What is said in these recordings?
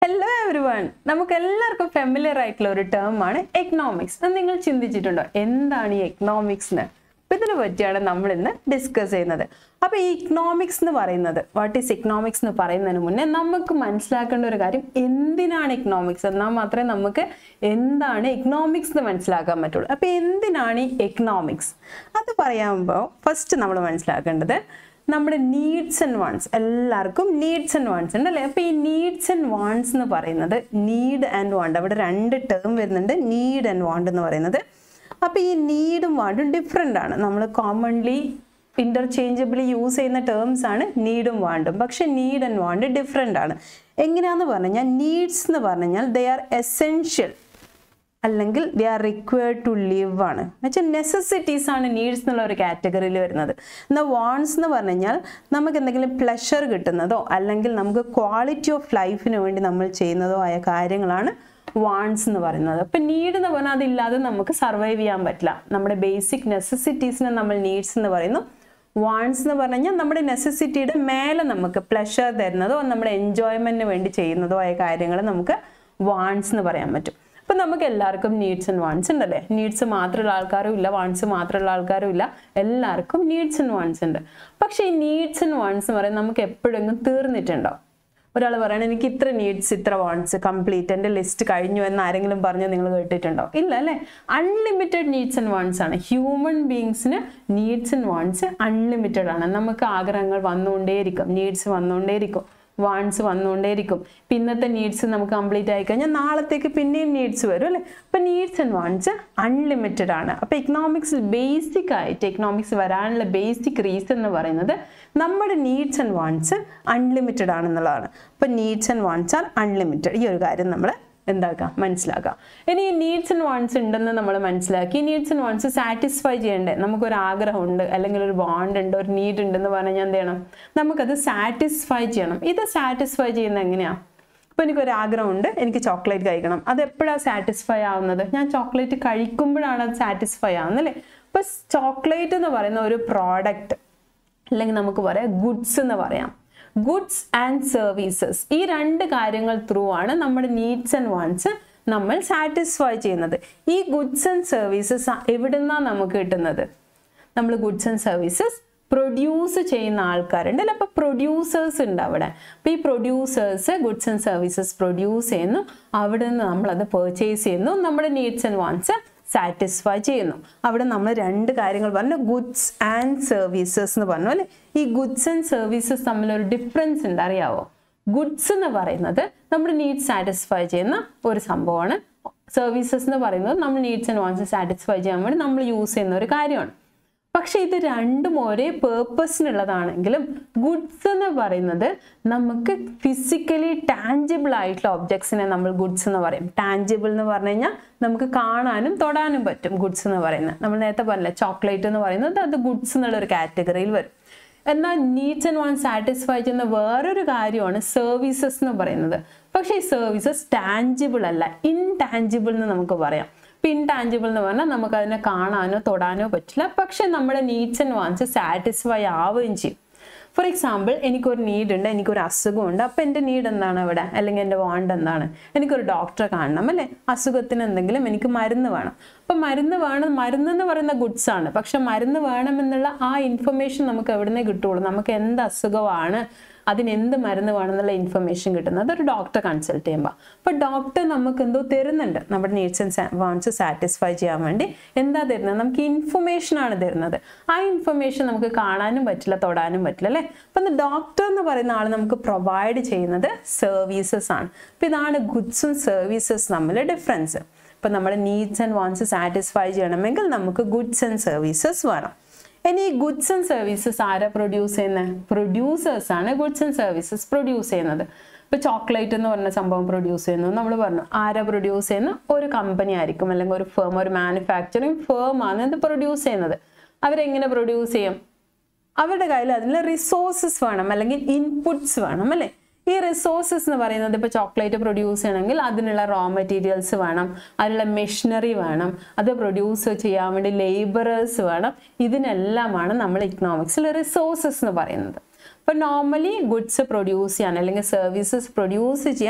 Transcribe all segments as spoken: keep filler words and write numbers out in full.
Hello everyone. നമുക്ക് എല്ലാവർക്കും familiar ആയിട്ടുള്ള ഒരു ടേം ആണ് എക്കണോമിക്സ്. അത് നിങ്ങൾ ചിന്തിച്ചിട്ടുണ്ടോ എന്താണ് ഈ എക്കണോമിക്സ് എന്ന്? അപ്പോൾ ഇതിനെ പറ്റിയാണ് നമ്മൾ ഇന്ന് ഡിസ്കസ് ചെയ്യുന്നത്. അപ്പോൾ ഈ ഇക്കണോമിക്സ് എന്ന് പറയുന്നത് വാട്ട് ഈസ് ഇക്കണോമിക്സ് എന്ന് പറയുന്നതിന് മുന്നേ നമുക്ക് മനസ്സിലാക്കേണ്ട ഒരു കാര്യം എന്തിനാണ് ഇക്കണോമിക്സ് എന്നാൽ മാത്രമേ നമുക്ക് എന്താണ് ഇക്കണോമിക്സ് എന്ന് മനസ്സിലാക്കാൻ പറ്റുള്ളൂ. അപ്പോൾ എന്തിനാണ് ഈ എക്കണോമിക്സ് അത് പറയുമ്പോൾ ഫസ്റ്റ് നമ്മൾ മനസ്സിലാക്കേണ്ടത് നമ്മുടെ നീഡ്സ് ആൻഡ് വാണ്ട്സ്. എല്ലാവർക്കും നീഡ്സ് ആൻഡ് വാണ്ട്സ് ഉണ്ട് അല്ലേ? അപ്പോൾ ഈ നീഡ്സ് ആൻഡ് വാണ്ട്സ് എന്ന് പറയുന്നത് നീഡ് ആൻഡ് വാണ്ട്, അവിടെ രണ്ട് ടേം വരുന്നുണ്ട്, നീഡ് ആൻഡ് വാണ്ട് എന്ന് പറയുന്നത്. അപ്പോൾ ഈ നീഡും വാണ്ടും ഡിഫറെൻ്റ് ആണ്. നമ്മൾ കോമൺലി ഇൻ്റർചേഞ്ചബിളി യൂസ് ചെയ്യുന്ന ടേംസ് ആണ് നീഡും വാണ്ടും. പക്ഷേ നീഡ് ആൻഡ് വാണ്ട് ഡിഫറെൻ്റ് ആണ്. എങ്ങനെയാണെന്ന് പറഞ്ഞു കഴിഞ്ഞാൽ നീഡ്സ് എന്ന് പറഞ്ഞു കഴിഞ്ഞാൽ ദേ ആർ എസെൻഷ്യൽ അല്ലെങ്കിൽ they are required to live ആണ്. എന്നുവെച്ചാൽ നെസസിറ്റീസ് ആണ് നീഡ്സ് എന്നുള്ള ഒരു കാറ്റഗറിയിൽ വരുന്നത്. എന്നാൽ വാണ്ട്സ് എന്ന് പറഞ്ഞു കഴിഞ്ഞാൽ നമുക്ക് എന്തെങ്കിലും പ്ലഷർ കിട്ടുന്നതോ അല്ലെങ്കിൽ നമുക്ക് ക്വാളിറ്റി ഓഫ് ലൈഫിന് വേണ്ടി നമ്മൾ ചെയ്യുന്നതോ ആയ കാര്യങ്ങളാണ് വാണ്ട്സ് എന്ന് പറയുന്നത്. അപ്പം നീഡ് എന്ന് പറഞ്ഞാൽ അതില്ലാതെ നമുക്ക് സർവൈവ് ചെയ്യാൻ പറ്റില്ല. നമ്മുടെ ബേസിക് നെസസിറ്റീസിനെ നമ്മൾ നീഡ്സ് എന്ന് പറയുന്നു. വാണ്ട്സ് എന്ന് പറഞ്ഞു കഴിഞ്ഞാൽ നമ്മുടെ നെസസിറ്റിയുടെ മേലെ നമുക്ക് പ്ലഷർ തരുന്നതോ നമ്മുടെ എൻജോയ്മെൻറ്റിന് വേണ്ടി ചെയ്യുന്നതോ ആയ കാര്യങ്ങൾ നമുക്ക് വാണ്ട്സ് എന്ന് പറയാൻ പറ്റും. അപ്പം നമുക്ക് എല്ലാവർക്കും നീഡ്സ് ആൻഡ് വാണ്ട്സ് ഉണ്ടല്ലേ? നീഡ്സ് മാത്രമുള്ള ആൾക്കാരും ഇല്ല, വാണ്ട്സ് മാത്രമുള്ള ആൾക്കാരും ഇല്ല, എല്ലാവർക്കും നീഡ്സ് ആൻഡ് വാണ്ട്സ് ഉണ്ട്. പക്ഷേ ഈ നീഡ്സ് ആൻഡ് വാണ്ട്സ് എന്ന് പറയുന്നത് നമുക്ക് എപ്പോഴെങ്കിലും തീർന്നിട്ടുണ്ടോ? ഒരാൾ പറയണം എനിക്ക് ഇത്ര നീഡ്സ് ഇത്ര വാണ്ട്സ് കംപ്ലീറ്റ് എൻ്റെ ലിസ്റ്റ് കഴിഞ്ഞു എന്ന് ആരെങ്കിലും പറഞ്ഞ് നിങ്ങൾ കേട്ടിട്ടുണ്ടോ? ഇല്ല അല്ലേ? അൺലിമിറ്റഡ് നീഡ്സ് ആൻഡ് വാണ്ട്സ് ആണ്. ഹ്യൂമൻ ബീങ്സിന് നീഡ്സ് ആൻഡ് വാണ്ട്സ് അൺലിമിറ്റഡ് ആണ്. നമുക്ക് ആഗ്രഹങ്ങൾ വന്നുകൊണ്ടേയിരിക്കും, നീഡ്സ് വന്നുകൊണ്ടേയിരിക്കും, വാണ്ട്സ് വന്നുകൊണ്ടേയിരിക്കും. ഇപ്പം ഇന്നത്തെ നീഡ്സ് നമുക്ക് കംപ്ലീറ്റ് ആയി കഴിഞ്ഞാൽ നാളത്തേക്ക് പിന്നെയും നീഡ്സ് വരും അല്ലേ? അപ്പം നീഡ്സ് ആൻഡ് വാണ്ട്സ് അൺലിമിറ്റഡ് ആണ്. അപ്പോൾ ഇക്കണോമിക്സിൽ ബേസിക് ആയിട്ട് എക്കണോമിക്സ് വരാനുള്ള ബേസിക് റീസൺ എന്ന് പറയുന്നത് നമ്മുടെ നീഡ്സ് ആൻഡ് വാണ്ട്സ് അൺലിമിറ്റഡ് ആണെന്നുള്ളതാണ്. അപ്പോൾ needs and wants are unlimited. ഈ ഒരു കാര്യം നമ്മൾ എന്താക്കാം മനസ്സിലാക്കാം. ഇനി ഈ നീഡ്സ് ആൻഡ് വാണ്ട്സ് ഉണ്ടെന്ന് നമ്മൾ മനസ്സിലാക്കി. നീഡ്സ് ആൻഡ് വാണ്ട്സ് സാറ്റിസ്ഫൈ ചെയ്യണ്ടേ? നമുക്കൊരു ആഗ്രഹമുണ്ട് അല്ലെങ്കിൽ ഒരു വാണ്ട് ഉണ്ട്, ഒരു നീഡ് ഉണ്ടെന്ന് പറഞ്ഞാൽ എന്ത് ചെയ്യണം? നമുക്കത് സാറ്റിസ്ഫൈ ചെയ്യണം. ഇത് സാറ്റിസ്ഫൈ ചെയ്യുന്നത് എങ്ങനെയാണ്? ഇപ്പോൾ എനിക്കൊരു ആഗ്രഹമുണ്ട്, എനിക്ക് ചോക്ലേറ്റ് കഴിക്കണം. അത് എപ്പോഴാണ് സാറ്റിസ്ഫൈ ആവുന്നത്? ഞാൻ ചോക്ലേറ്റ് കഴിക്കുമ്പോഴാണ് അത് സാറ്റിസ്ഫൈ ആവുന്നത് അല്ലേ? അപ്പോൾ ചോക്ലേറ്റ് എന്ന് പറയുന്ന ഒരു പ്രോഡക്റ്റ് അല്ലെങ്കിൽ നമുക്ക് പറയാം ഗുഡ്സ് എന്ന് പറയാം. ഗുഡ്സ് ആൻഡ് സർവീസസ്, ഈ രണ്ട് കാര്യങ്ങൾ ത്രൂ ആണ് നമ്മുടെ നീഡ്സ് ആൻഡ് വാണ്ട്സ് നമ്മൾ സാറ്റിസ്ഫൈ ചെയ്യുന്നത്. ഈ ഗുഡ്സ് ആൻഡ് സർവീസസ് എവിടെ നിന്നാണ് നമുക്ക് കിട്ടുന്നത്? നമ്മൾ ഗുഡ്സ് ആൻഡ് സർവീസസ് പ്രൊഡ്യൂസ് ചെയ്യുന്ന ആൾക്കാരുണ്ട് അല്ലേ? അപ്പോൾ പ്രൊഡ്യൂസേഴ്സ് ഉണ്ട് അവിടെ. അപ്പോൾ ഈ producers goods and services produce ചെയ്യുന്നു, അവിടെ നിന്ന് നമ്മളത് പർച്ചേസ് ചെയ്യുന്നു, നമ്മുടെ നീഡ്സ് ആൻഡ് വാണ്ട്സ് സാറ്റിസ്ഫൈ ചെയ്യുന്നു. അവിടെ നമ്മൾ രണ്ട് കാര്യങ്ങൾ പറഞ്ഞു, ഗുഡ്സ് ആൻഡ് സർവീസസ് എന്ന് പറഞ്ഞു അല്ലേ? ഈ ഗുഡ്സ് ആൻഡ് സർവീസസ് തമ്മിലൊരു ഡിഫറൻസ് ഉണ്ട്, അറിയാവോ? ഗുഡ്സ് എന്ന് പറയുന്നത് നമ്മുടെ നീഡ്സ് സാറ്റിസ്ഫൈ ചെയ്യുന്ന ഒരു സംഭവമാണ്. സർവീസസ് എന്ന് പറയുന്നത് നമ്മൾ നീഡ്സ് ആൻഡ് വാണ്ട്സ് സാറ്റിസ്ഫൈ ചെയ്യാൻ വേണ്ടി നമ്മൾ യൂസ് ചെയ്യുന്ന ഒരു കാര്യമാണ്. പക്ഷെ ഇത് രണ്ടും ഒരേ പേർപ്പസിനുള്ളതാണെങ്കിലും ഗുഡ്സ് എന്ന് പറയുന്നത് നമുക്ക് ഫിസിക്കലി ടാഞ്ചിബിൾ ആയിട്ടുള്ള ഒബ്ജക്ട്സിനെ നമ്മൾ ഗുഡ്സ് എന്ന് പറയും. ടാഞ്ചിബിൾ എന്ന് പറഞ്ഞു കഴിഞ്ഞാൽ നമുക്ക് കാണാനും തൊടാനും പറ്റും ഗുഡ്സ് എന്ന് പറയുന്നത്. നമ്മൾ നേരത്തെ പറഞ്ഞില്ല ചോക്ലേറ്റ് എന്ന് പറയുന്നത് അത് ഗുഡ്സ് എന്നുള്ള ഒരു കാറ്റഗറിയിൽ വരും. എന്നാൽ നീഡ്സ് ആൻഡ് വാണ്ട്സ് സാറ്റിസ്ഫൈ ചെയ്യുന്ന വേറൊരു കാര്യമാണ് സർവീസസ് എന്ന് പറയുന്നത്. പക്ഷേ ഈ സർവീസസ് ടാഞ്ചിബിൾ അല്ല, ഇൻടാഞ്ചിബിൾ എന്ന് നമുക്ക് പറയാം. ഇൻടാഞ്ചിബിൾ എന്ന് പറഞ്ഞാൽ നമുക്ക് അതിനെ കാണാനോ തൊടാനോ പറ്റില്ല, പക്ഷെ നമ്മുടെ നീഡ്സ് ആൻഡ് വാണ്ട്സ് സാറ്റിസ്ഫൈ ആവുകയും ചെയ്യും. ഫോർ എക്സാമ്പിൾ എനിക്കൊരു നീഡ് ഉണ്ട്, എനിക്കൊരു അസുഖമുണ്ട്. അപ്പോൾ എൻ്റെ നീഡ് എന്താണ് അവിടെ അല്ലെങ്കിൽ എൻ്റെ വാണ്ട് എന്താണ്? എനിക്കൊരു ഡോക്ടറെ കാണണം അല്ലേ? അസുഖത്തിന് എന്തെങ്കിലും എനിക്ക് മരുന്ന് വേണം. അപ്പം മരുന്ന് വേണം, മരുന്ന് എന്ന് പറയുന്ന ഗുഡ്സ് ആണ്. പക്ഷെ മരുന്ന് വേണമെന്നുള്ള ആ ഇൻഫർമേഷൻ നമുക്ക് എവിടെ നിന്നേ കിട്ടുള്ളൂ? നമുക്ക് എന്ത് അസുഖമാണ്, അതിന് എന്ത് മരുന്ന് വേണമെന്നുള്ള ഇൻഫർമേഷൻ കിട്ടുന്നത് ഒരു ഡോക്ടറെ കൺസൾട്ട് ചെയ്യുമ്പോൾ. അപ്പോൾ ഡോക്ടർ നമുക്ക് എന്തോ തരുന്നുണ്ട്, നമ്മുടെ നീഡ്സ് ആൻഡ് വാണ്ട്സ് സാറ്റിസ്ഫൈ ചെയ്യാൻ വേണ്ടി എന്താ തരുന്നത്? നമുക്ക് ഇൻഫർമേഷൻ ആണ് തരുന്നത്. ആ ഇൻഫർമേഷൻ നമുക്ക് കാണാനും പറ്റില്ല, തൊടാനും പറ്റില്ല അല്ലേ? അപ്പം ഡോക്ടർ എന്ന് പറയുന്ന ആൾ നമുക്ക് പ്രൊവൈഡ് ചെയ്യുന്നത് സർവീസസ് ആണ്. അപ്പോൾ ഇതാണ് ഗുഡ്സും സർവീസസ് തമ്മിൽ ഡിഫറൻസ്. ഇപ്പം നമ്മുടെ നീഡ്സ് ആൻഡ് വാണ്ട്സ് സാറ്റിസ്ഫൈ ചെയ്യണമെങ്കിൽ നമുക്ക് ഗുഡ്സ് ആൻഡ് സർവീസസ് വേണം. ഇനി ഈ ഗുഡ്സ് ആൻഡ് സർവീസസ് ആരാ പ്രൊഡ്യൂസ് ചെയ്യുന്നത്? പ്രൊഡ്യൂസേഴ്സ് ആണ് ഗുഡ്സ് ആൻഡ് സർവീസസ് പ്രൊഡ്യൂസ് ചെയ്യുന്നത്. ഇപ്പോൾ ചോക്ലേറ്റ് എന്ന് പറഞ്ഞ സംഭവം പ്രൊഡ്യൂസ് ചെയ്യുന്നു നമ്മൾ പറഞ്ഞു. ആരാ പ്രൊഡ്യൂസ് ചെയ്യുന്ന? ഒരു കമ്പനി ആയിരിക്കും അല്ലെങ്കിൽ ഒരു ഫേം, ഒരു മാനുഫാക്ചറിങ് ഫേം ആണ് ഇത് പ്രൊഡ്യൂസ് ചെയ്യുന്നത്. അവരെങ്ങനെ പ്രൊഡ്യൂസ് ചെയ്യും? അവരുടെ കയ്യിൽ അതിൽ റിസോഴ്സസ് വേണം അല്ലെങ്കിൽ ഇൻപുട്സ് വേണം അല്ലേ? ഈ റിസോഴ്സസ് എന്ന് പറയുന്നത് ഇപ്പോൾ ചോക്ലേറ്റ് പ്രൊഡ്യൂസ് ചെയ്യണമെങ്കിൽ അതിനുള്ള റോ മെറ്റീരിയൽസ് വേണം, അതിനുള്ള മെഷീനറി വേണം, അത് പ്രൊഡ്യൂസ് ചെയ്യാൻ വേണ്ടി ലേബറേഴ്സ് വേണം. ഇതിനെല്ലാമാണ് നമ്മൾ ഇക്കണോമിക്സിൽ റിസോഴ്സസ് എന്ന് പറയുന്നത്. അപ്പോൾ നോർമലി ഗുഡ്സ് പ്രൊഡ്യൂസ് ചെയ്യാൻ അല്ലെങ്കിൽ സർവീസസ് പ്രൊഡ്യൂസ് ചെയ്യാൻ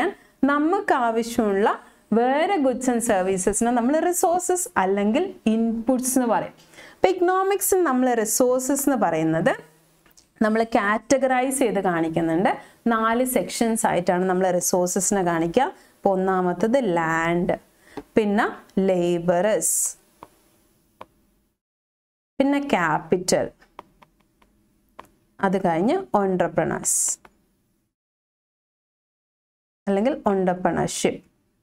നമുക്ക് ആവശ്യമുള്ള വേറെ ഗുഡ്സ് ആൻഡ് സർവീസസിനെ നമ്മൾ റിസോഴ്സസ് അല്ലെങ്കിൽ ഇൻപുട്സ് എന്ന് പറയും. അപ്പോൾ ഇക്കണോമിക്സിൽ നമ്മൾ റിസോഴ്സസ് എന്ന് പറയുന്നത് നമ്മൾ കാറ്റഗറൈസ് ചെയ്ത് കാണിക്കുന്നുണ്ട്. നാല് സെക്ഷൻസ് ആയിട്ടാണ് നമ്മൾ റിസോഴ്സസിനെ കാണിക്കുക. അപ്പോൾ ഒന്നാമത്തത് ലാൻഡ്, പിന്നെ ലേബറേഴ്സ്, പിന്നെ ക്യാപിറ്റൽ, അത് കഴിഞ്ഞ് ഓൺട്രപ്രണേഴ്സ് അല്ലെങ്കിൽ ഓൺട്രപ്രണർഷിപ്പ്.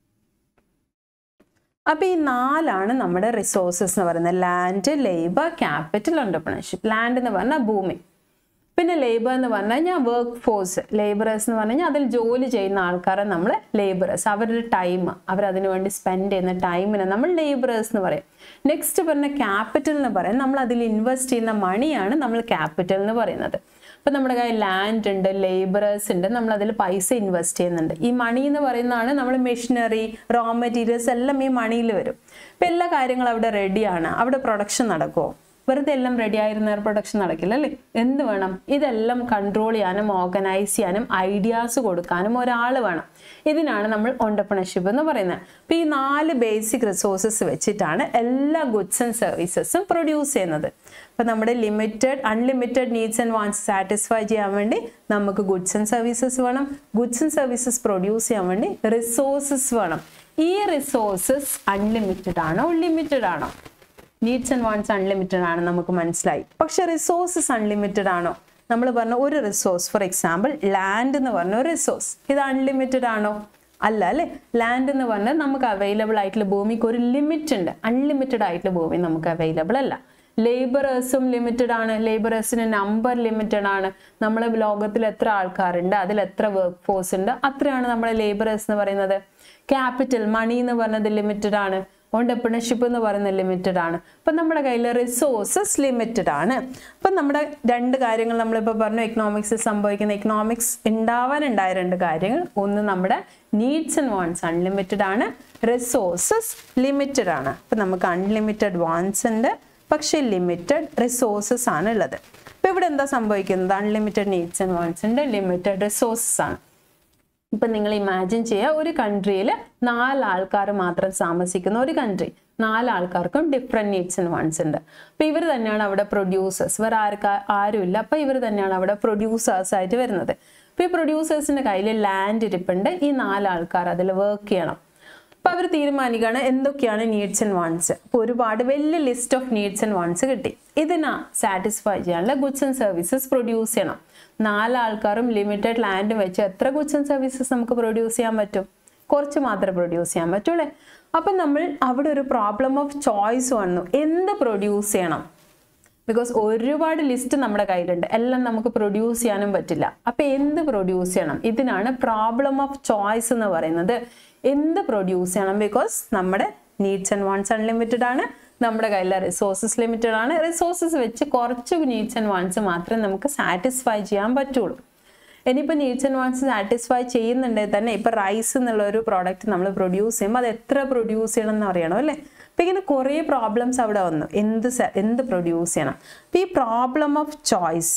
അപ്പോൾ ഈ നാലാണ് നമ്മുടെ റിസോഴ്സസ് എന്ന് പറയുന്നത്. Land, labour, capital, entrepreneurship. Land എന്ന് പറഞ്ഞാൽ ഭൂമി, പിന്നെ ലേബർ എന്ന് പറഞ്ഞു കഴിഞ്ഞാൽ വർക്ക് ഫോഴ്സ്, ലേബറേഴ്സ് എന്ന് പറഞ്ഞു കഴിഞ്ഞാൽ അതിൽ ജോലി ചെയ്യുന്ന ആൾക്കാരെ നമ്മൾ ലേബറേഴ്സ്, അവരുടെ ടൈം, അവരതിനു വേണ്ടി സ്പെൻഡ് ചെയ്യുന്ന ടൈമിനെ നമ്മൾ ലേബറേഴ്സ് എന്ന് പറയും. നെക്സ്റ്റ് പറഞ്ഞ ക്യാപിറ്റൽ എന്ന് പറയും, നമ്മൾ അതിൽ ഇൻവെസ്റ്റ് ചെയ്യുന്ന മണിയാണ് നമ്മൾ ക്യാപിറ്റൽ എന്ന് പറയുന്നത്. അപ്പം നമ്മുടെ കയ്യിൽ ലാൻഡ് ഉണ്ട്, ലേബറേഴ്സ് ഉണ്ട്, നമ്മൾ അതിൽ പൈസ ഇൻവെസ്റ്റ് ചെയ്യുന്നുണ്ട്. ഈ മണി എന്ന് പറയുന്നതാണ് നമ്മൾ മെഷീനറി, റോ മെറ്റീരിയൽസ് എല്ലാം ഈ മണിയിൽ വരും. ഇപ്പം എല്ലാ കാര്യങ്ങളും അവിടെ റെഡിയാണ്, അവിടെ പ്രൊഡക്ഷൻ നടക്കുമോ? വെറുതെ എല്ലാം റെഡി ആയിരുന്ന പ്രൊഡക്ഷൻ നടക്കില്ല അല്ലേ? എന്ത് വേണം? ഇതെല്ലാം കൺട്രോൾ ചെയ്യാനും ഓർഗനൈസ് ചെയ്യാനും ഐഡിയാസ് കൊടുക്കാനും ഒരാൾ വേണം. ഇതിനാണ് നമ്മൾ ഓൺട്രപ്രണർഷിപ്പ് എന്ന് പറയുന്നത്. അപ്പോൾ ഈ നാല് ബേസിക് റിസോഴ്സസ് വെച്ചിട്ടാണ് എല്ലാ ഗുഡ്സ് ആൻഡ് സർവീസസും പ്രൊഡ്യൂസ് ചെയ്യുന്നത്. അപ്പോൾ നമ്മുടെ limited unlimited needs and wants satisfy ചെയ്യാൻ വേണ്ടി നമുക്ക് ഗുഡ്സ് ആൻഡ് സർവീസസ് വേണം. ഗുഡ്സ് ആൻഡ് സർവീസസ് പ്രൊഡ്യൂസ് ചെയ്യാൻ വേണ്ടി റിസോഴ്സസ് വേണം. ഈ റിസോഴ്സസ് അൺലിമിറ്റഡ് ആണോ ലിമിറ്റഡ് ആണോ? നീഡ്സ് ആൻഡ് വാണ്ട്സ് അൺലിമിറ്റഡ് ആണ്, നമുക്ക് മനസ്സിലായി. പക്ഷെ റിസോഴ്സസ് അൺലിമിറ്റഡ് ആണോ? നമ്മൾ പറഞ്ഞ ഒരു റിസോഴ്സ്, ഫോർ എക്സാമ്പിൾ ലാൻഡ് എന്ന് പറഞ്ഞ ഒരു റിസോഴ്സ്, ഇത് അൺലിമിറ്റഡ് ആണോ? അല്ല അല്ലേ? ലാൻഡ് എന്ന് പറഞ്ഞാൽ നമുക്ക് അവൈലബിൾ ആയിട്ടുള്ള ഭൂമിക്ക് ഒരു ലിമിറ്റ് ഉണ്ട്. അൺലിമിറ്റഡ് ആയിട്ടുള്ള ഭൂമി നമുക്ക് അവൈലബിൾ അല്ല. ലേബറേഴ്സും ലിമിറ്റഡ് ആണ്, ലേബറേഴ്സിന് നമ്പർ ലിമിറ്റഡ് ആണ്. നമ്മളെ ലോകത്തിൽ എത്ര ആൾക്കാരുണ്ട്, അതിൽ എത്ര വർക്ക് ഫോഴ്സ് ഉണ്ട്, അത്രയാണ് നമ്മളെ ലേബറേഴ്സ് എന്ന് പറയുന്നത്. ക്യാപിറ്റൽ, മണി എന്ന് പറഞ്ഞത് ലിമിറ്റഡ് ആണ്. ഓൺട്രപ്രണർഷിപ്പ് എന്ന് പറയുന്നത് ലിമിറ്റഡ് ആണ്. അപ്പം നമ്മുടെ കയ്യിൽ റിസോഴ്സസ് ലിമിറ്റഡ് ആണ്. അപ്പം നമ്മുടെ രണ്ട് കാര്യങ്ങൾ നമ്മളിപ്പോൾ പറഞ്ഞു, എക്കണോമിക്സിൽ സംഭവിക്കുന്ന, എക്കണോമിക്സ് ഉണ്ടാവാനുണ്ടായ രണ്ട് കാര്യങ്ങൾ. ഒന്ന് നമ്മുടെ നീഡ്സ് ആൻഡ് വാണ്ട്സ് അൺലിമിറ്റഡ് ആണ്, റിസോഴ്സസ് ലിമിറ്റഡ് ആണ്. അപ്പം നമുക്ക് അൺലിമിറ്റഡ് വാണ്ട്സ് ഉണ്ട്, പക്ഷേ ലിമിറ്റഡ് റിസോഴ്സസ് ആണ് ഉള്ളത്. അപ്പം ഇവിടെ എന്താ സംഭവിക്കുന്നത്? അൺലിമിറ്റഡ് നീഡ്സ് ആൻഡ് വാണ്ട്സ് ഉണ്ട്, ലിമിറ്റഡ് റിസോഴ്സസ് ആണ്. ഇപ്പം നിങ്ങൾ ഇമാജിൻ ചെയ്യുക, ഒരു കൺട്രിയിൽ നാല് ആൾക്കാർ മാത്രം താമസിക്കുന്ന ഒരു കൺട്രി, നാല് ആൾക്കാർക്കും ഡിഫറെൻറ്റ് നീഡ്സ് ആൻഡ് വാണ്ട്സ് ഉണ്ട്. അപ്പോൾ ഇവർ തന്നെയാണ് അവിടെ പ്രൊഡ്യൂസേഴ്സ്, വേറെ ആർക്കാ ആരുമില്ല. അപ്പോൾ ഇവർ തന്നെയാണ് അവിടെ പ്രൊഡ്യൂസേഴ്സ് ആയിട്ട് വരുന്നത്. അപ്പോൾ ഈ പ്രൊഡ്യൂസേഴ്സിൻ്റെ കയ്യിൽ ലാൻഡ് ഇരിപ്പുണ്ട്, ഈ നാല് ആൾക്കാർ അതിൽ വർക്ക് ചെയ്യണം. അപ്പോൾ അവർ തീരുമാനിക്കുകയാണ് എന്തൊക്കെയാണ് നീഡ്സ് ആൻഡ് വാണ്ട്സ്. അപ്പോൾ ഒരുപാട് വലിയ list of needs and wants കിട്ടി. ഇതിനാ സാറ്റിസ്ഫൈ ചെയ്യാനുള്ള ഗുഡ്സ് ആൻഡ് സർവീസസ് പ്രൊഡ്യൂസ് ചെയ്യണം. നാലാൾക്കാരും ലിമിറ്റഡ് ലാൻഡും വെച്ച് എത്ര ഗുഡ്സ് ആൻഡ് സർവീസസ് നമുക്ക് പ്രൊഡ്യൂസ് ചെയ്യാൻ പറ്റും? കുറച്ച് മാത്രമേ പ്രൊഡ്യൂസ് ചെയ്യാൻ പറ്റൂല്ലേ? അപ്പം നമ്മൾ അവിടെ ഒരു പ്രോബ്ലം ഓഫ് ചോയ്സ് വന്നു, എന്ത് പ്രൊഡ്യൂസ് ചെയ്യണം? ബിക്കോസ് ഒരുപാട് ലിസ്റ്റ് നമ്മുടെ കയ്യിലുണ്ട്, എല്ലാം നമുക്ക് പ്രൊഡ്യൂസ് ചെയ്യാനും പറ്റില്ല. അപ്പം എന്ത് പ്രൊഡ്യൂസ് ചെയ്യണം? ഇതിനാണ് പ്രോബ്ലം ഓഫ് ചോയ്സ് എന്ന് പറയുന്നത്. എന്ത് പ്രൊഡ്യൂസ് ചെയ്യണം? ബിക്കോസ് നമ്മുടെ നീഡ്സ് ആൻഡ് വാണ്ട്സ് അൺലിമിറ്റഡ് ആണ്, നമ്മുടെ കയ്യിലെ റിസോഴ്സസ് ലിമിറ്റഡ് ആണ്. റിസോഴ്സസ് വെച്ച് കുറച്ച് നീഡ്സ് ആൻഡ് വാണ്ട്സ് മാത്രമേ നമുക്ക് സാറ്റിസ്ഫൈ ചെയ്യാൻ പറ്റുള്ളൂ. ഇനിയിപ്പോൾ നീഡ്സ് ആൻഡ് വാണ്ട്സ് സാറ്റിസ്ഫൈ ചെയ്യുന്നുണ്ടെങ്കിൽ തന്നെ ഇപ്പോൾ റൈസ് എന്നുള്ള ഒരു പ്രോഡക്റ്റ് നമ്മൾ പ്രൊഡ്യൂസ് ചെയ്യുമ്പോൾ അത് എത്ര പ്രൊഡ്യൂസ് ചെയ്യണം എന്ന് അറിയണം അല്ലേ? അപ്പോൾ ഇങ്ങനെ കുറേ പ്രോബ്ലംസ് അവിടെ വന്നു, എന്ത് എന്ത് പ്രൊഡ്യൂസ് ചെയ്യണം. അപ്പോൾ ഈ പ്രോബ്ലം ഓഫ് ചോയ്സ്,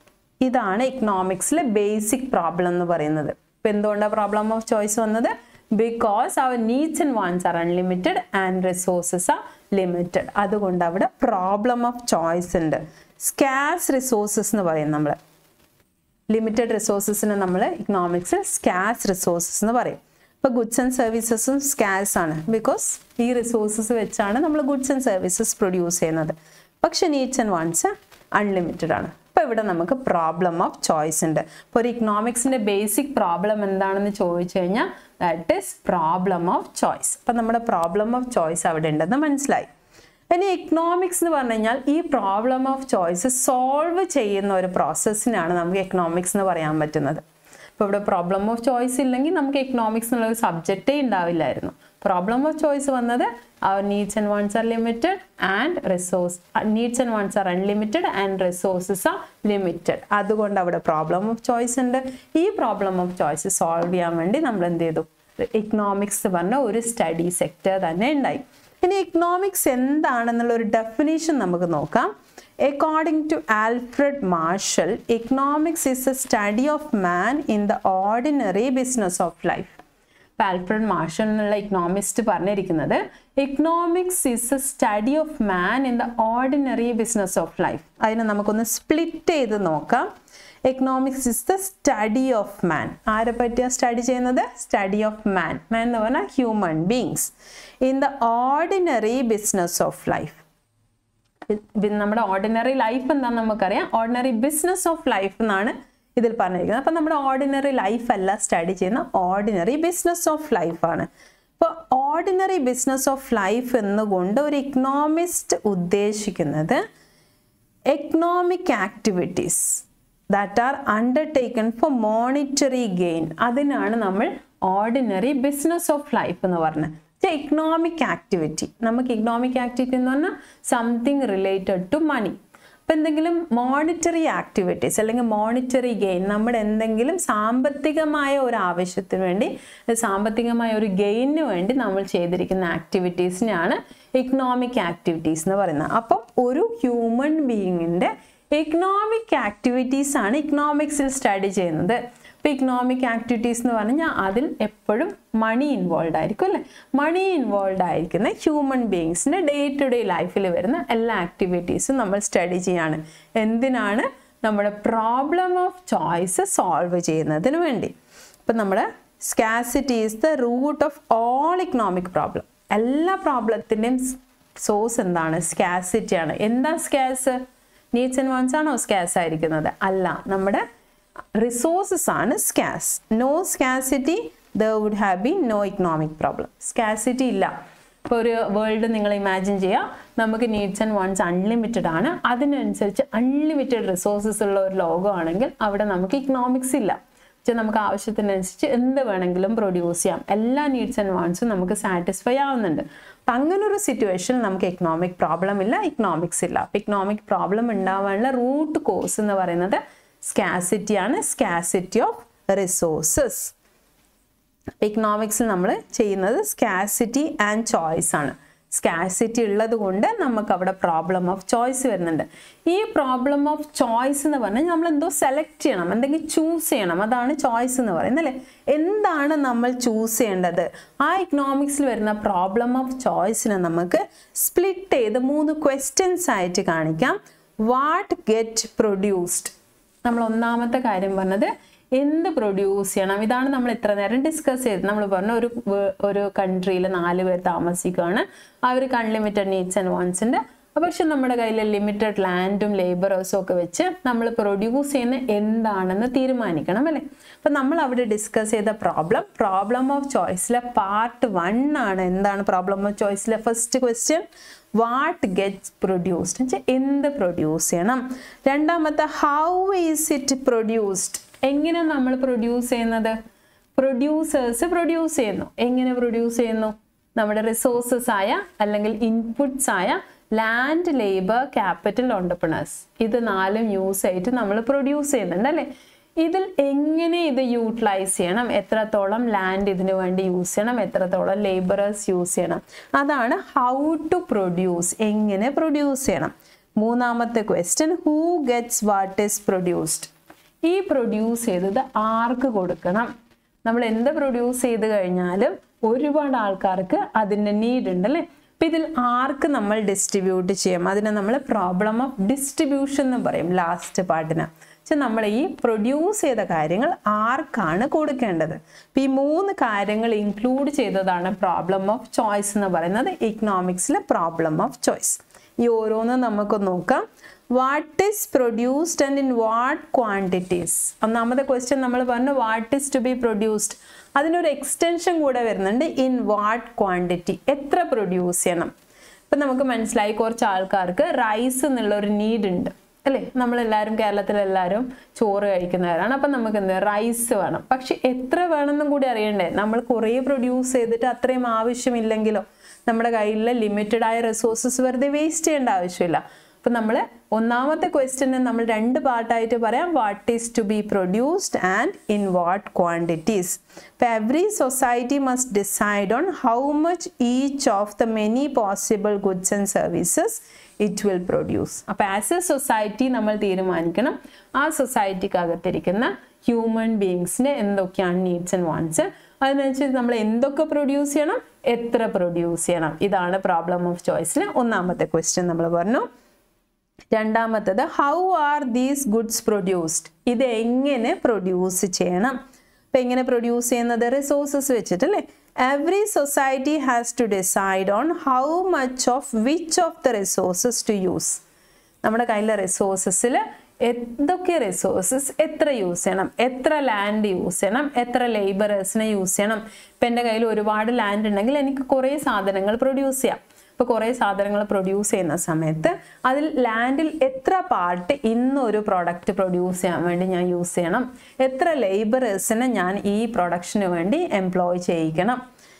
ഇതാണ് ഇക്കണോമിക്സിലെ ബേസിക് പ്രോബ്ലം എന്ന് പറയുന്നത്. ഇപ്പോൾ എന്തുകൊണ്ടാണ് പ്രോബ്ലം ഓഫ് ചോയ്സ് വന്നത്? ബിക്കോസ് അവർ needs and wants are unlimited and resources are limited. അതുകൊണ്ട് അവിടെ പ്രോബ്ലം ഓഫ് ചോയ്സ് ഉണ്ട്. സ്കാർസ് റിസോഴ്സസ് എന്ന് പറയും നമ്മൾ. ലിമിറ്റഡ് റിസോഴ്സസിന് നമ്മൾ ഇക്കണോമിക്സിൽ സ്കാർസ് റിസോഴ്സസ് എന്ന് പറയും. ഇപ്പോൾ ഗുഡ്സ് ആൻഡ് സർവീസസും സ്കാർസ് ആണ്, ബിക്കോസ് ഈ റിസോഴ്സസ് വെച്ചാണ് നമ്മൾ ഗുഡ്സ് ആൻഡ് സർവീസസ് പ്രൊഡ്യൂസ് ചെയ്യുന്നത്. പക്ഷെ നീഡ്സ് ആൻഡ് വാണ്ട്സ് അൺലിമിറ്റഡ് ആണ്. അപ്പോൾ ഇവിടെ നമുക്ക് പ്രോബ്ലം ഓഫ് ചോയ്സ് ഉണ്ട്. ഇപ്പോൾ ഒരു ഇക്കണോമിക്സിൻ്റെ ബേസിക് പ്രോബ്ലം എന്താണെന്ന് ചോദിച്ചു കഴിഞ്ഞാൽ that is problem of choice. അപ്പം നമ്മുടെ പ്രോബ്ലം ഓഫ് ചോയ്സ് അവിടെ ഉണ്ടെന്ന് മനസ്സിലായി. ഇനി എക്കണോമിക്സ് എന്ന് പറഞ്ഞു കഴിഞ്ഞാൽ ഈ പ്രോബ്ലം ഓഫ് ചോയ്സ് സോൾവ് ചെയ്യുന്ന ഒരു പ്രോസസ്സിനാണ് നമുക്ക് എക്കണോമിക്സ് എന്ന് പറയാൻ പറ്റുന്നത്. ഇപ്പോൾ ഇവിടെ പ്രോബ്ലം ഓഫ് ചോയ്സ് ഇല്ലെങ്കിൽ നമുക്ക് എക്കണോമിക്സ് എന്നുള്ള ഒരു സബ്ജക്റ്റേ ഉണ്ടാവില്ലായിരുന്നു. പ്രോബ്ലം ഓഫ് ചോയ്സ് വന്നത് our needs and wants are limited and resource uh, needs and wants are unlimited and resources are limited. അതുകൊണ്ട് അവിടെ പ്രോബ്ലം ഓഫ് ചോയ്സ് ഉണ്ട്. ഈ പ്രോബ്ലം ഓഫ് ചോയ്സ് സോൾവ് ചെയ്യാൻ വേണ്ടി നമ്മൾ എന്ത് ചെയ്തു? ഇക്കണോമിക്സ് പറഞ്ഞ ഒരു സ്റ്റഡി സെക്ടർ തന്നെ ഉണ്ടായി. ഇനി ഇക്കണോമിക്സ് എന്താണെന്നുള്ള ഒരു ഡെഫിനേഷൻ നമുക്ക് നോക്കാം. According to Alfred Marshall, economics is a study of man in the ordinary business of life. Alfred Marshall എന്നുള്ള ഇക്കണോമിസ്റ്റ് പറഞ്ഞിരിക്കുന്നത് economics is a study of man in the ordinary business of life. അതിനെ നമുക്കൊന്ന് split ചെയ്ത് നോക്കാം. Economics is the study of man. ആരെ പറ്റിയാണ് study ചെയ്യുന്നത്? Study of man. Man എന്ന് പറഞ്ഞാൽ human beings in the ordinary business of life. നമ്മുടെ ഓർഡിനറി ലൈഫ് എന്താണെന്ന് നമുക്കറിയാം. ഓർഡിനറി ബിസിനസ് ഓഫ് ലൈഫ് എന്നാണ് ഇതിൽ പറഞ്ഞിരിക്കുന്നത്. അപ്പം നമ്മുടെ ഓർഡിനറി ലൈഫ് അല്ല സ്റ്റഡി ചെയ്യുന്ന, ഓർഡിനറി ബിസിനസ് ഓഫ് ലൈഫാണ്. അപ്പോൾ ഓർഡിനറി ബിസിനസ് ഓഫ് ലൈഫ് എന്നുകൊണ്ട് ഒരു ഇക്കണോമിസ്റ്റ് ഉദ്ദേശിക്കുന്നത് economic activities that are undertaken for monetary gain. അതിനാണ് നമ്മൾ ഓർഡിനറി ബിസിനസ് ഓഫ് ലൈഫ് എന്ന് പറഞ്ഞത്. ഇക്കണോമിക് ആക്ടിവിറ്റി, നമുക്ക് ഇക്കണോമിക് ആക്ടിവിറ്റി എന്ന് പറഞ്ഞാൽ സംതിങ് റിലേറ്റഡ് ടു മണി. അപ്പം എന്തെങ്കിലും മോണിറ്ററി ആക്ടിവിറ്റീസ് അല്ലെങ്കിൽ മോണിറ്ററി ഗെയിൻ, നമ്മുടെ എന്തെങ്കിലും സാമ്പത്തികമായ ഒരു ആവശ്യത്തിന് വേണ്ടി, സാമ്പത്തികമായ ഒരു ഗെയിനിന് വേണ്ടി നമ്മൾ ചെയ്തിരിക്കുന്ന ആക്ടിവിറ്റീസിനെയാണ് ഇക്കണോമിക് ആക്ടിവിറ്റീസ് എന്ന് പറയുന്നത്. അപ്പം ഒരു ഹ്യൂമൻ ബീയിങ്ങിൻ്റെ ഇക്കണോമിക് ആക്ടിവിറ്റീസ് ആണ് ഇക്കണോമിക്സിൽ സ്റ്റഡി ചെയ്യുന്നത്. ഇപ്പോൾ ഇക്കണോമിക് ആക്ടിവിറ്റീസ് എന്ന് പറഞ്ഞാൽ അതിൽ എപ്പോഴും മണി ഇൻവോൾവ് ആയിരിക്കും അല്ലേ. മണി ഇൻവോൾവ് ആയിരിക്കുന്ന ഹ്യൂമൻ ബീയിങ്സിൻ്റെ ഡേ ടു ഡേ ലൈഫിൽ വരുന്ന എല്ലാ ആക്ടിവിറ്റീസും നമ്മൾ സ്റ്റഡി ചെയ്യാണ്. എന്തിനാണ്? നമ്മുടെ പ്രോബ്ലം ഓഫ് ചോയ്സ് സോൾവ് ചെയ്യുന്നതിന് വേണ്ടി. ഇപ്പം നമ്മുടെ scarcity is the root of all economic problem. എല്ലാ പ്രോബ്ലത്തിൻ്റെയും സോഴ്സ് എന്താണ്? സ്കാസിറ്റിയാണ്. എന്താ സ്കാസ്? നീഡ്സ് ആൻഡ് വാണ്ട്സ് ആണോ സ്കാസ് ആയിരിക്കുന്നത്? അല്ല, നമ്മുടെ റിസോഴ്സസ് ആണ് scarce. No scarcity there would have been no economic problem. Scarcity ഇല്ല. ഇപ്പോൾ ഒരു വേൾഡ് നിങ്ങൾ ഇമാജിൻ ചെയ്യുക, നമുക്ക് നീഡ്സ് ആൻഡ് വാണ്ട്സ് അൺലിമിറ്റഡ് ആണ്, അതിനനുസരിച്ച് അൺലിമിറ്റഡ് റിസോഴ്സസ് ഉള്ള ഒരു ലോകമാണെങ്കിൽ അവിടെ നമുക്ക് ഇക്കണോമിക്സ് ഇല്ല. പക്ഷേ നമുക്ക് ആവശ്യത്തിനനുസരിച്ച് എന്ത് വേണമെങ്കിലും പ്രൊഡ്യൂസ് ചെയ്യാം, എല്ലാ നീഡ്സ് ആൻഡ് വാണ്ട്സും നമുക്ക് സാറ്റിസ്ഫൈ ആവുന്നുണ്ട്. അപ്പം അങ്ങനൊരു സിറ്റുവേഷൻ നമുക്ക് എക്കണോമിക് പ്രോബ്ലം ഇല്ല, ഇക്കണോമിക്സ് ഇല്ല. അപ്പം ഇക്കണോമിക് പ്രോബ്ലം ഉണ്ടാവാനുള്ള റൂട്ട് കോസ് എന്ന് പറയുന്നത് സ്കാസിറ്റിയാണ്, സ്കാസിറ്റി ഓഫ് റിസോഴ്സസ്. ഇക്കണോമിക്സിൽ നമ്മൾ ചെയ്യുന്നത് സ്കാസിറ്റി ആൻഡ് ചോയ്സ് ആണ്. സ്കാസിറ്റി ഉള്ളത് കൊണ്ട് നമുക്ക് അവിടെ പ്രോബ്ലം ഓഫ് ചോയ്സ് വരുന്നുണ്ട്. ഈ പ്രോബ്ലം ഓഫ് ചോയ്സ് എന്ന് പറഞ്ഞാൽ നമ്മൾ എന്തോ സെലക്ട് ചെയ്യണം, എന്തെങ്കിലും ചൂസ് ചെയ്യണം, അതാണ് ചോയ്സ് എന്ന് പറയുന്നത് അല്ലേ. എന്താണ് നമ്മൾ ചൂസ് ചെയ്യേണ്ടത്? ആ ഇക്കണോമിക്സിൽ വരുന്ന പ്രോബ്ലം ഓഫ് ചോയ്സിനെ നമുക്ക് സ്പ്ലിറ്റ് ചെയ്ത് മൂന്ന് ക്വസ്റ്റ്യൻസ് ആയിട്ട് കാണിക്കാം. വാട്ട് ഗെറ്റ് പ്രൊഡ്യൂസ്ഡ്, നമ്മൾ ഒന്നാമത്തെ കാര്യം പറഞ്ഞത് എന്ത് പ്രൊഡ്യൂസ് ചെയ്യണം, ഇതാണ് നമ്മൾ ഇത്ര നേരം ഡിസ്കസ് ചെയ്തത്. നമ്മൾ പറഞ്ഞു ഒരു ഒരു കൺട്രിയിൽ നാല് പേർ താമസിക്കുകയാണ്, അവർക്ക് അൺലിമിറ്റഡ് നീഡ്സ് ആൻഡ് വാണ്ട്സിൻ്റെ, പക്ഷെ നമ്മുടെ കയ്യിൽ ലിമിറ്റഡ് ലാൻഡും ലേബറേഴ്സും ഒക്കെ വെച്ച് നമ്മൾ പ്രൊഡ്യൂസ് ചെയ്യുന്ന എന്താണെന്ന് തീരുമാനിക്കണം അല്ലേ. അപ്പം നമ്മൾ അവിടെ ഡിസ്കസ് ചെയ്ത പ്രോബ്ലം പ്രോബ്ലം ഓഫ് ചോയ്സിലെ പാർട്ട് വൺ ആണ്. എന്താണ് പ്രോബ്ലം ഓഫ് ചോയ്സിലെ first question? What gets produced, വെച്ചാൽ എന്ത് പ്രൊഡ്യൂസ് ചെയ്യണം. രണ്ടാമത്തെ ഹൗ ഈസ് ഇറ്റ് പ്രൊഡ്യൂസ്ഡ്, എങ്ങനെ നമ്മൾ പ്രൊഡ്യൂസ് ചെയ്യുന്നത്? പ്രൊഡ്യൂസേഴ്സ് പ്രൊഡ്യൂസ് ചെയ്യുന്നു. എങ്ങനെ പ്രൊഡ്യൂസ് ചെയ്യുന്നു? നമ്മുടെ റിസോഴ്സസ് ആയ അല്ലെങ്കിൽ ഇൻപുട്സ് ആയ ലാൻഡ്, ലേബർ, ക്യാപിറ്റൽ, ഓണ്ടർപ്രണേഴ്സ്, ഇത് നാലും യൂസ് ആയിട്ട് നമ്മൾ പ്രൊഡ്യൂസ് ചെയ്യുന്നുണ്ട് അല്ലേ. ഇതിൽ എങ്ങനെ ഇത് യൂട്ടിലൈസ് ചെയ്യണം, എത്രത്തോളം ലാൻഡ് ഇതിനു വേണ്ടി യൂസ് ചെയ്യണം, എത്രത്തോളം ലേബറേഴ്സ് യൂസ് ചെയ്യണം, അതാണ് ഹൗ ടു പ്രൊഡ്യൂസ്, എങ്ങനെ പ്രൊഡ്യൂസ് ചെയ്യണം. മൂന്നാമത്തെ question who gets what is produced, ഈ പ്രൊഡ്യൂസ് ചെയ്തത് ആർക്ക് കൊടുക്കണം. നമ്മൾ എന്ത് പ്രൊഡ്യൂസ് ചെയ്ത് കഴിഞ്ഞാലും ഒരുപാട് ആൾക്കാർക്ക് അതിൻ്റെ നീഡ് ഉണ്ട് അല്ലേ. അപ്പം ഇതിൽ ആർക്ക് നമ്മൾ ഡിസ്ട്രിബ്യൂട്ട് ചെയ്യും, അതിനെ നമ്മൾ പ്രോബ്ലം ഓഫ് ഡിസ്ട്രിബ്യൂഷൻ എന്ന് പറയും ലാസ്റ്റ് പാർട്ടിന്. പക്ഷെ നമ്മൾ ഈ പ്രൊഡ്യൂസ് ചെയ്ത കാര്യങ്ങൾ ആർക്കാണ് കൊടുക്കേണ്ടത്. അപ്പം ഈ മൂന്ന് കാര്യങ്ങൾ ഇൻക്ലൂഡ് ചെയ്തതാണ് പ്രോബ്ലം ഓഫ് ചോയ്സ് എന്ന് പറയുന്നത്, ഇക്കണോമിക്സിലെ പ്രോബ്ലം ഓഫ് ചോയ്സ്. ഈ ഓരോന്നും നമുക്ക് നോക്കാം. What is produced and in what quantities. ഒന്നാമത്തെ ക്വസ്റ്റ്യൻ നമ്മൾ പറഞ്ഞു what is to be produced, അതിനൊരു എക്സ്റ്റൻഷൻ കൂടെ വരുന്നുണ്ട്, ഇൻ വാട്ട് ക്വാണ്ടിറ്റി, എത്ര പ്രൊഡ്യൂസ് ചെയ്യണം. ഇപ്പം നമുക്ക് മനസ്സിലായി കുറച്ച് ആൾക്കാർക്ക് റൈസ് എന്നുള്ള ഒരു നീഡ് ഉണ്ട് അല്ലേ. നമ്മളെല്ലാവരും കേരളത്തിലെല്ലാവരും ചോറ് കഴിക്കുന്നവരാണ്. അപ്പം നമുക്ക് എന്ത് റൈസ് വേണം, പക്ഷെ എത്ര വേണമെന്നും കൂടി അറിയണ്ടേ. നമ്മൾ കുറേ പ്രൊഡ്യൂസ് ചെയ്തിട്ട് അത്രയും ആവശ്യമില്ലെങ്കിലോ, നമ്മുടെ കയ്യിലെ ലിമിറ്റഡ് ആയ റിസോഴ്സസ് വെറുതെ വേസ്റ്റ് ചെയ്യേണ്ട ആവശ്യമില്ല. അപ്പം നമ്മൾ ഒന്നാമത്തെ ക്വസ്റ്റ്യന് നമ്മൾ രണ്ട് പാർട്ടായിട്ട് പറയാം, what is to be produced and in what quantities. ഇപ്പം every society must decide on how much each of the many possible goods and services it will produce. അപ്പം ആസ് എ സൊസൈറ്റി നമ്മൾ തീരുമാനിക്കണം ആ സൊസൈറ്റിക്ക് അകത്തിരിക്കുന്ന ഹ്യൂമൻ ബീയിങ്സിന് എന്തൊക്കെയാണ് needs and wants, അതിനനുസരിച്ച് നമ്മൾ എന്തൊക്കെ പ്രൊഡ്യൂസ് ചെയ്യണം, എത്ര പ്രൊഡ്യൂസ് ചെയ്യണം. ഇതാണ് പ്രോബ്ലം ഓഫ് ചോയ്സിന് ഒന്നാമത്തെ ക്വസ്റ്റ്യൻ നമ്മൾ പറഞ്ഞു. രണ്ടാമത്തത് how are these goods produced, ഇത് എങ്ങനെ പ്രൊഡ്യൂസ് ചെയ്യണം. അപ്പം എങ്ങനെ പ്രൊഡ്യൂസ് ചെയ്യുന്നത്, റിസോഴ്സസ് വെച്ചിട്ട് അല്ലേ. Every society has to decide on how much of which of the resources to use. നമ്മുടെ കയ്യിലെ റിസോഴ്സസിൽ എന്തൊക്കെ റിസോഴ്സസ് എത്ര യൂസ് ചെയ്യണം, എത്ര ലാൻഡ് യൂസ് ചെയ്യണം, എത്ര ലേബറേഴ്സിനെ യൂസ് ചെയ്യണം. ഇപ്പം എൻ്റെ കയ്യിൽ ഒരുപാട് ലാൻഡ് ഉണ്ടെങ്കിൽ എനിക്ക് കുറേ സാധനങ്ങൾ പ്രൊഡ്യൂസ് ചെയ്യാം. ഇപ്പോൾ കുറേ സാധനങ്ങൾ പ്രൊഡ്യൂസ് ചെയ്യുന്ന സമയത്ത് അതിൽ ലാൻഡിൽ എത്ര പാർട്ട് ഇന്നൊരു പ്രോഡക്റ്റ് പ്രൊഡ്യൂസ് ചെയ്യാൻ വേണ്ടി ഞാൻ യൂസ് ചെയ്യണം, എത്ര ലേബറേഴ്സിനെ ഞാൻ ഈ പ്രൊഡക്ഷന് വേണ്ടി എംപ്ലോയ് ചെയ്യിക്കണം.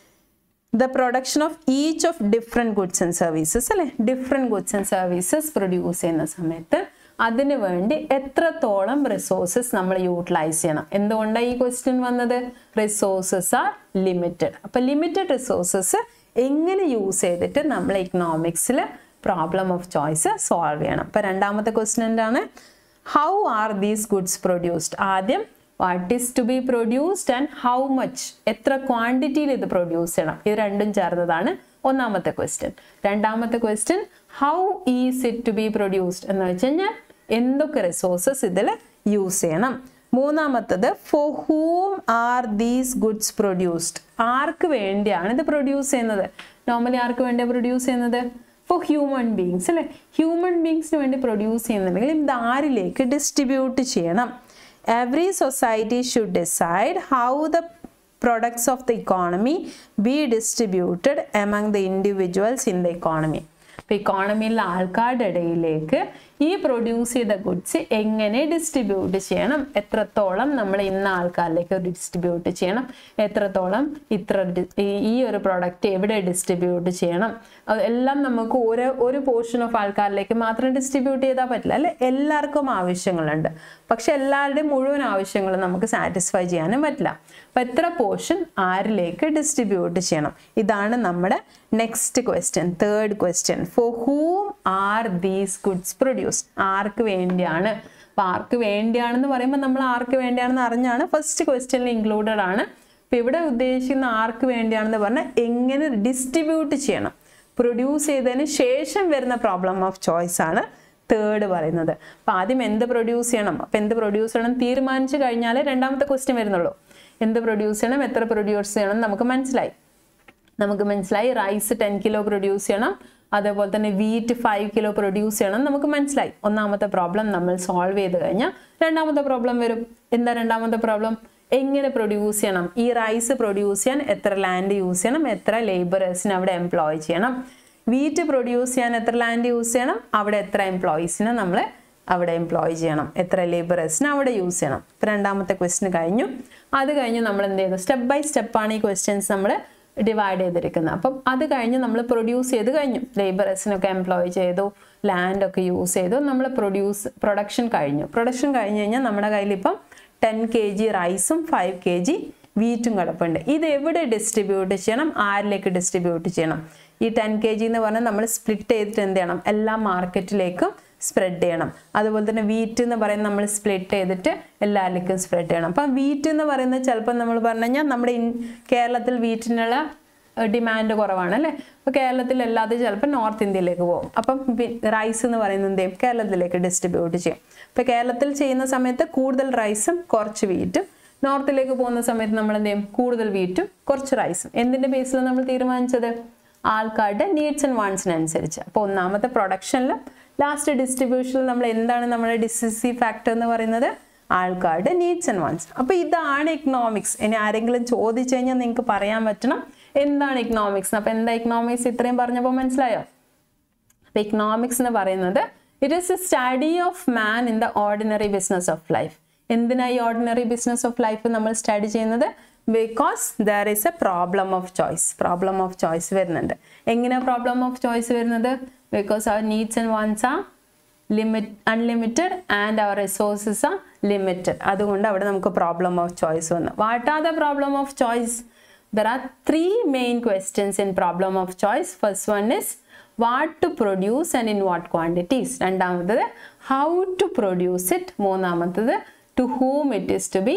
The production of each of different goods and services അല്ലേ. Different goods and services produce ചെയ്യുന്ന സമയത്ത് അതിന് വേണ്ടി എത്രത്തോളം റിസോഴ്സസ് നമ്മൾ യൂട്ടിലൈസ് ചെയ്യണം. എന്തുകൊണ്ടാണ് ഈ ക്വസ്റ്റ്യൻ വന്നത്, റിസോഴ്സസ് ആർ ലിമിറ്റഡ്. അപ്പം ലിമിറ്റഡ് റിസോഴ്സസ് എങ്ങനെ യൂസ് ചെയ്തിട്ട് നമ്മൾ ഇക്കണോമിക്സിൽ പ്രോബ്ലം ഓഫ് ചോയ്സ് സോൾവ് ചെയ്യണം. അപ്പം രണ്ടാമത്തെ ക്വസ്റ്റ്യൻ എന്താണ്, how are these goods produced. ആദ്യം what is to be produced and how much, എത്ര ക്വാണ്ടിറ്റിയിൽ ഇത് പ്രൊഡ്യൂസ് ചെയ്യണം. ഇത് രണ്ടും ചേർന്നതാണ് ഒന്നാമത്തെ ക്വസ്റ്റ്യൻ. രണ്ടാമത്തെ question how is it to be produced എന്ന് വെച്ച് കഴിഞ്ഞാൽ എന്തൊക്കെ റിസോഴ്സസ് ഇതിൽ യൂസ് ചെയ്യണം. മൂന്നാമത്തത് for whom are these goods produced, ആർക്ക് വേണ്ടിയാണ് ഇത് പ്രൊഡ്യൂസ് ചെയ്യുന്നത്. നോർമലി ആർക്ക് വേണ്ടിയാണ് പ്രൊഡ്യൂസ് ചെയ്യുന്നത്, ഫോർ ഹ്യൂമൻ ബീങ്സ് അല്ലേ. ഹ്യൂമൻ ബീങ്സിന് വേണ്ടി പ്രൊഡ്യൂസ് ചെയ്യുന്നുണ്ടെങ്കിൽ ഇത് ആരിലേക്ക് ഡിസ്ട്രിബ്യൂട്ട് ചെയ്യണം. Every society should decide how the products of the economy be distributed among the individuals in the economy. അപ്പോൾ ഇക്കോണമിയിലെ ആൾക്കാരുടെ ഇടയിലേക്ക് ഈ പ്രൊഡ്യൂസ് ചെയ്ത ഗുഡ്സ് എങ്ങനെ ഡിസ്ട്രിബ്യൂട്ട് ചെയ്യണം, എത്രത്തോളം നമ്മൾ ഇന്ന ആൾക്കാരിലേക്ക് ഡിസ്ട്രിബ്യൂട്ട് ചെയ്യണം, എത്രത്തോളം ഇത്ര ഈ ഒരു പ്രോഡക്റ്റ് എവിടെ ഡിസ്ട്രിബ്യൂട്ട് ചെയ്യണം, എല്ലാം നമുക്ക് ഒരു ഒരു പോർഷൻ ഓഫ് ആൾക്കാരിലേക്ക് മാത്രം ഡിസ്ട്രിബ്യൂട്ട് ചെയ്താൽ പറ്റില്ല അല്ലെ. എല്ലാവർക്കും ആവശ്യങ്ങളുണ്ട്, പക്ഷെ എല്ലാവരുടെയും മുഴുവൻ ആവശ്യങ്ങളും നമുക്ക് സാറ്റിസ്ഫൈ ചെയ്യാനും പറ്റില്ല. അപ്പം എത്ര പോർഷൻ ആരിലേക്ക് ഡിസ്ട്രിബ്യൂട്ട് ചെയ്യണം, ഇതാണ് നമ്മുടെ next question, third question. For whom are these goods produce, ആർക്ക് വേണ്ടിയാണ്. അപ്പം ആർക്ക് വേണ്ടിയാണെന്ന് പറയുമ്പോൾ നമ്മൾ ആർക്ക് വേണ്ടിയാണെന്ന് അറിഞ്ഞാണ് ഫസ്റ്റ് ക്വസ്റ്റ്യനിൽ ഇൻക്ലൂഡഡ് ആണ്. അപ്പം ഇവിടെ ഉദ്ദേശിക്കുന്ന ആർക്ക് വേണ്ടിയാണെന്ന് പറഞ്ഞാൽ എങ്ങനെ ഡിസ്ട്രിബ്യൂട്ട് ചെയ്യണം, പ്രൊഡ്യൂസ് ചെയ്തതിന് ശേഷം വരുന്ന പ്രോബ്ലം ഓഫ് ചോയ്സ് ആണ് തേർഡ് പറയുന്നത്. അപ്പം ആദ്യം എന്ത് പ്രൊഡ്യൂസ് ചെയ്യണം, അപ്പം എന്ത് പ്രൊഡ്യൂസ് ചെയ്യണം തീരുമാനിച്ചു കഴിഞ്ഞാൽ രണ്ടാമത്തെ ക്വസ്റ്റ്യൻ വരുന്നുള്ളൂ. എന്ത് പ്രൊഡ്യൂസ് ചെയ്യണം, എത്ര പ്രൊഡ്യൂസ് ചെയ്യണം നമുക്ക് മനസ്സിലായി. നമുക്ക് മനസ്സിലായി റൈസ് ടെൻ കിലോ പ്രൊഡ്യൂസ് ചെയ്യണം, അതേപോലെ തന്നെ വീറ്റ് ഫൈവ് കിലോ പ്രൊഡ്യൂസ് ചെയ്യണം നമുക്ക് മനസ്സിലായി. ഒന്നാമത്തെ പ്രോബ്ലം നമ്മൾ സോൾവ് ചെയ്ത് കഴിഞ്ഞാൽ രണ്ടാമത്തെ പ്രോബ്ലം വരും. എന്താ രണ്ടാമത്തെ പ്രോബ്ലം, എങ്ങനെ പ്രൊഡ്യൂസ് ചെയ്യണം, ഈ റൈസ് പ്രൊഡ്യൂസ് ചെയ്യാൻ എത്ര ലാൻഡ് യൂസ് ചെയ്യണം, എത്ര ലേബറേഴ്സിനെ അവിടെ എംപ്ലോയ് ചെയ്യണം. വീറ്റ് പ്രൊഡ്യൂസ് ചെയ്യാൻ എത്ര ലാൻഡ് യൂസ് ചെയ്യണം, അവിടെ എത്ര എംപ്ലോയീസിനെ നമ്മൾ അവിടെ എംപ്ലോയ് ചെയ്യണം, എത്ര ലേബറേഴ്സിനെ അവിടെ യൂസ് ചെയ്യണം. ഇപ്പം രണ്ടാമത്തെ ക്വസ്റ്റ്യൻ കഴിഞ്ഞു. അത് കഴിഞ്ഞ് നമ്മൾ എന്ത് ചെയ്തു, സ്റ്റെപ്പ് ബൈ സ്റ്റെപ്പാണ് ഈ ക്വസ്റ്റ്യൻസ് നമ്മൾ ഡിവൈഡ് ചെയ്തിരിക്കുന്നത്. അപ്പം അത് കഴിഞ്ഞ് നമ്മൾ പ്രൊഡ്യൂസ് ചെയ്ത് കഴിഞ്ഞു, ലേബറേഴ്സിനൊക്കെ എംപ്ലോയ് ചെയ്തു, ലാൻഡൊക്കെ യൂസ് ചെയ്തു, നമ്മൾ പ്രൊഡ്യൂസ് പ്രൊഡക്ഷൻ കഴിഞ്ഞു. പ്രൊഡക്ഷൻ കഴിഞ്ഞ് കഴിഞ്ഞാൽ നമ്മുടെ കയ്യിൽ ഇപ്പം ടെൻ കെ ജി റൈസും ഫൈവ് കെ ജി വീറ്റും കിടപ്പുണ്ട്. ഇത് എവിടെ ഡിസ്ട്രിബ്യൂട്ട് ചെയ്യണം, ആരിലേക്ക് ഡിസ്ട്രിബ്യൂട്ട് ചെയ്യണം. ഈ ടെൻ കെ ജി എന്ന് പറഞ്ഞാൽ നമ്മൾ സ്പ്ലിറ്റ് ചെയ്തിട്ട് എന്ത് ചെയ്യണം, എല്ലാ മാർക്കറ്റിലേക്കും സ്പ്രെഡ് ചെയ്യണം. അതുപോലെ തന്നെ വീറ്റ് എന്ന് പറയുന്നത് നമ്മൾ സ്പ്ലിറ്റ് ചെയ്തിട്ട് എല്ലാവർക്കും സ്പ്രെഡ് ചെയ്യണം. അപ്പം വീറ്റ് എന്ന് പറയുന്നത് ചിലപ്പോൾ നമ്മൾ പറഞ്ഞു കഴിഞ്ഞാൽ നമ്മുടെ കേരളത്തിൽ വീറ്റിനുള്ള ഡിമാൻഡ് കുറവാണ് അല്ലേ. അപ്പോൾ കേരളത്തിൽ അല്ലാതെ ചിലപ്പോൾ നോർത്ത് ഇന്ത്യയിലേക്ക് പോകും. അപ്പം റൈസ് എന്ന് പറയുന്നത് എന്ത് ചെയ്യും, കേരളത്തിലേക്ക് ഡിസ്ട്രിബ്യൂട്ട് ചെയ്യും. ഇപ്പോൾ കേരളത്തിൽ ചെയ്യുന്ന സമയത്ത് കൂടുതൽ റൈസും കുറച്ച് വീറ്റും, നോർത്തിലേക്ക് പോകുന്ന സമയത്ത് നമ്മൾ എന്ത് ചെയ്യും, കൂടുതൽ വീറ്റും കുറച്ച് റൈസും. എന്തിൻ്റെ ബേസിൽ നമ്മൾ തീരുമാനിച്ചത്, ആൾക്കാരുടെ നീഡ്സ് ആൻഡ് വാണ്ട്സിനനുസരിച്ച്. അപ്പോൾ ഒന്നാമത്തെ പ്രൊഡക്ഷനിലും ലാസ്റ്റ് ഡിസ്ട്രിബ്യൂഷനിൽ നമ്മൾ എന്താണ് നമ്മുടെ ഡിസിസീവ് ഫാക്ടർ എന്ന് പറയുന്നത്, ആൾക്കാരുടെ നീഡ്സ് ആൻഡ് വാണ്ട്സ്. അപ്പോൾ ഇതാണ് ഇക്കണോമിക്സ്. ഇനി ആരെങ്കിലും ചോദിച്ചു കഴിഞ്ഞാൽ നിങ്ങൾക്ക് പറയാൻ പറ്റണം എന്താണ് ഇക്കണോമിക്സ്. അപ്പോൾ എന്താ ഇക്കണോമിക്സ് ഇത്രയും പറഞ്ഞപ്പോൾ മനസ്സിലായോ. അപ്പോൾ ഇക്കണോമിക്സ് എന്ന് പറയുന്നത് it is a study of man in the ordinary business of life. എന്തിനാ ഈ ഓർഡിനറി ബിസിനസ് ഓഫ് ലൈഫ് നമ്മൾ സ്റ്റഡി ചെയ്യുന്നത്, because there is a problem of choice. Problem of choice വരുന്നുണ്ട്. എങ്ങനെയാണ് പ്രോബ്ലം ഓഫ് ചോയ്സ് വരുന്നത്, because our needs and wants are limit unlimited and our resources are limited. അതുകൊണ്ട് അവിടെ നമുക്ക് problem of choice വന്നു. What are the problem of choice, there are three main questions in problem of choice. First one is what to produce and in what quantities. രണ്ടാമത്തത് how to produce it. മൂന്നാമത്തത് to whom it is to be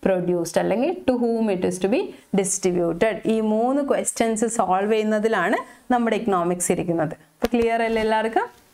produced അല്ലെങ്കിൽ to whom it is to be distributed. ഈ മൂന്ന് questions solve ചെയ്യുന്നതിലാണ് നമ്മുടെ economics ഇരിക്കുന്നത്. അപ്പോൾ clear അല്ലേ എല്ലാവർക്കും?